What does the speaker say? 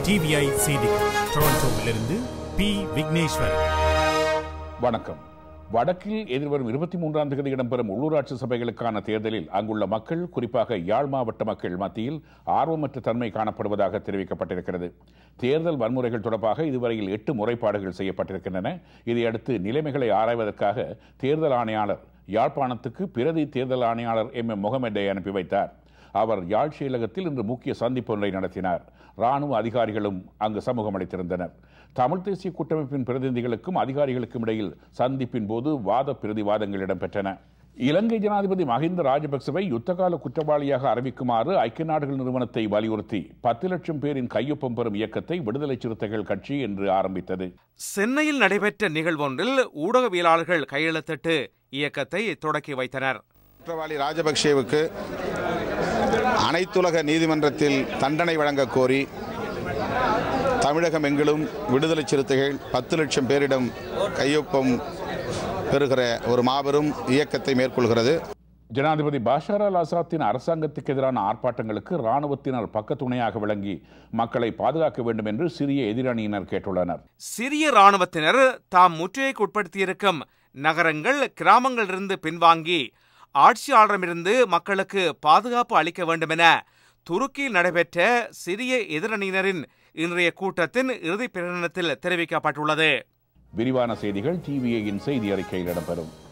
TVI செய்திகள் டொரண்டோவிலிருந்து B. Vigneswaran. வணக்கம். வடக்கில் எதிர்வரும் 23ஆம் தேதி இடம்பெறும் உள்ளூராட்சி சபைகளுக்கான தேர்தலில் அங்குள்ள மக்கள், குறிப்பாக யாழ் மாவட்ட மக்கள் மத்தியில் ஆர்வமற்ற தன்மை காணப்படுவதாக தெரிவிக்கப்பட்டிருக்கிறது. தேர்தல் வன்முறைகள் தொடர்பாக இதுவரையில் 8 முறைப்பாடுகள் செய்யப்பட்டிருக்கின்றன. இதையடுத்து நிலைமைகளை ஆராய்வதற்காக தேர்தல் ஆணையாளர் யாழ்ப்பாணத்துக்கு பிரதி தேர்தல் ஆணையாளர் MM முகமதை அனுப்பி வைத்தார். அவர் யாழ் செயலகத்தில் இன்று முக்கிய சந்திப்பு ஒன்றை நடத்தினார். இராணுவ அதிகாரிகளும் அங்கு சமூகம் அளித்திருந்தனர். தமிழ் தேசிய கூட்டமைப்பின் பிரதிநிதிகளுக்கும் அதிகாரிகளுக்கும் இடையில் சந்திப்பின் போது வாத பிரதிவாதங்கள் இடம்பெற்றன. இலங்கை ஜனாதிபதி மஹிந்த ராஜபக்சவை யுத்தகால குற்றவாளியாக அறிவிக்குமாறு ஐக்கிய நாடுகள் நிறுவனத்தை வலியுறுத்தி 10 லட்சம் பேரின் கையொப்பம் பெறும் இயக்கத்தை விடுதலை சிறுத்தைகள் கட்சி என்று ஆரம்பித்தது. சென்னையில் நடைபெற்ற நிகழ்வொன்றில் ஊடகவியலாளர்கள் கையெழுத்திட்டு இயக்கத்தை தொடக்கி வைத்தனர். குற்றவாளி ராஜபக்சேவுக்கு அனைத்துலக நீதிமன்றத்தில் தண்டனை வழங்க கோரி தமிழகம் எங்கிலும் விடுதலை சிறுத்தைகள் 10 லட்சம் பேரிடம் கையொப்பம் பெறுகிற ஒரு மாபெரும் இயக்கத்தை மேற்கொள்கிறது. ஜனாதிபதி பாஷார் அல் ஆசாத்தின் அரசாங்கத்துக்கு எதிரான ஆர்ப்பாட்டங்களுக்கு இராணுவத்தினர் பக்கத்துணையாக விளங்கி மக்களை பாதுகாக்க வேண்டும் என்று சிரிய எதிரணியினர் கேட்டுள்ளனர். சிரிய இராணுவத்தினர் தாம் முற்றுகைக்குட்படுத்தியிருக்கும் நகரங்கள், கிராமங்களிலிருந்து பின்வாங்கி ஆட்சியாளரிடமிருந்து மக்களுக்கு பாதுகாப்பு அளிக்க வேண்டும் என துருக்கியில் நடைபெற்ற சிரிய எதிரணியினரின் இன்றைய கூட்டத்தின் இறுதி பிரகடனத்தில் தெரிவிக்கப்பட்டுள்ளது. விரிவான செய்திகள் TVIயின் செய்தி அறிக்கையில் இடம்பெறும்.